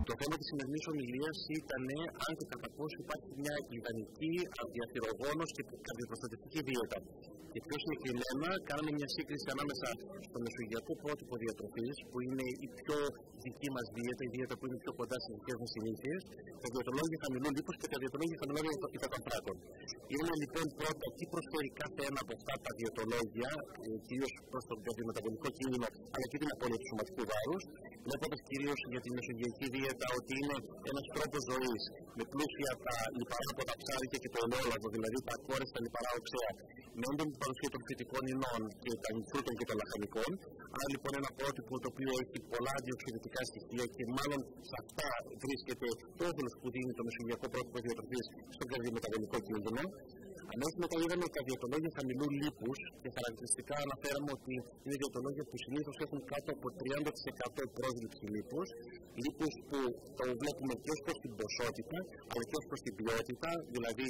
Το θέμα της σημερινής ομιλίας ήταν αν και κατά πόσο υπάρχει μια ιδανική αδιαφυρογόνος και καρδιοπροστατευτική δίαιτα. Και πιο συγκεκριμένα, κάναμε μια σύγκριση ανάμεσα στο μεσογειακό πρότυπο διατροφής, που είναι η πιο δική μας δίαιτα, η δίαιτα που είναι πιο κοντά στις δικές μας συνήθειες, τα διατολόγια χαμηλού λίπους και τα διατολόγια χαμηλών υδατανθράκων. Είδαμε λοιπόν πρώτα τι προσφέρει κάθε ένα από αυτά τα διατολόγια, κυρίως προς το καρδιομεταβολικό κίνδυνο, αλλά και την απώλεια του σωματικού βάρους. Βλέποντας κυρίως για τη μεσογειακή δίαιτα ότι είναι ένας τρόπος ζωής με πλούσια τα λιπαρά από τα ψάρια και το ελαιόλαδο, δηλαδή τα ακόρεστα λιπαρά οξέα, με έντονη παρουσία των φυτικών ινών και των φρούτων και των λαχανικών. Άρα λοιπόν ένα πρότυπο το οποίο έχει πολλά αντιοξειδητικά στοιχεία και μάλλον σε αυτά βρίσκεται το όφελος που δίνει το μεσογειακό πρότυπο διατροφής στον καρδιομεταβολικό κίνδυνο. Αμέσως μετά είδαμε τα διατολόγια χαμηλού λίπους και χαρακτηριστικά αναφέραμε ότι είναι διατολόγια που συνήθως έχουν κάτω από 30% πρόσληψη λίπους. Λίπους που το βλέπουμε και ως προς την ποσότητα αλλά και ως προς την ποιότητα, δηλαδή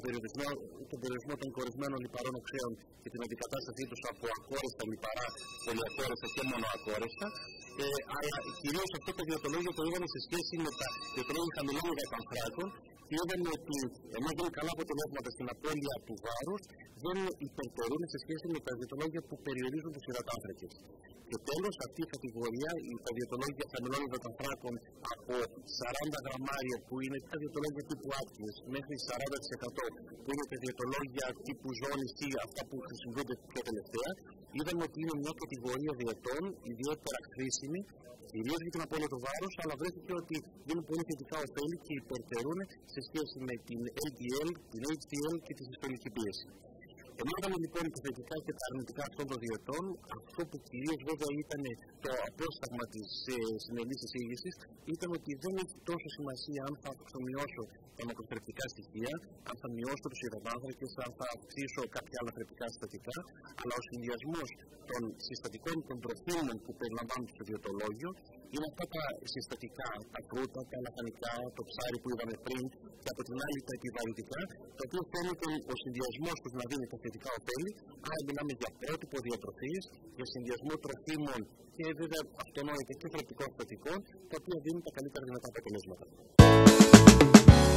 τον περιορισμό των κορισμένων λιπαρών οξέων και την αντικατάστασή τους από ακόρεστα λιπαρά, πολυακόρεστα και μονοακόρεστα. Αλλά κυρίως αυτό το διατολόγιο το είδαμε σε σχέση με τα διατολόγια χαμηλών υδατανθράκων και είδαμε ότι ενώ δεν καλά αποτελέσματα στην απώλεια του βάρους, δεν υπερτερούν σε σχέση με τα διατολόγια που περιορίζουν τους υδατάνθρακες. Και τέλος, αυτή η κατηγορία, τα διατολόγια χαμηλών υδατανθράκων από 40 γραμμάρια που είναι τα διατολόγια τύπου Atkins μέχρι 40% που είναι τα διατολόγια τύπου ζώνης ή αυτά που χρησιμοποιούνται πιο τελευταία, είδαμε ότι είναι μια κατηγορία διαιτών ιδιαίτερα χρήσιμη, κυρίως για την απώλεια του βάρους, αλλά βρέθηκε ότι δίνουν πολύ θετικά ωφέλη και υπερτερούν σε σχέση με την LDL, την HDL και τη συστολική πίεση. Ενώ είδαμε λοιπόν τα θετικά και τα αρνητικά αυτών των διαιτών, αυτό που κυρίως βέβαια ήταν το απόσταγμα της σημερινής εισήγησης ήταν ότι δεν έχει τόσο σημασία αν θα αυξομειώσω τα μακροθρεπτικά στοιχεία, αν θα μειώσω τους υδατάνθρακες, αν θα αυξήσω κάποια άλλα θρεπτικά συστατικά, αλλά ο συνδυασμός των συστατικών των τροφίμων που περιλαμβάνουν στο διαιτολόγιο είναι αυτά τα συστατικά, τα φρούτα, τα λαχανικά, το ψάρι που είδαμε πριν και από την άλλη τα επιβαρυντικά, το οποίο φαίνεται ο συνδυασμός τους να δίνει τα θετικά ωφέλη. Άρα μιλάμε για πρότυπο διατροφής, για συνδυασμό τροφίμων και βέβαια αυτονόητα και θρεπτικών συστατικών, τα οποία δίνουν τα καλύτερα δυνατά αποτελέσματα.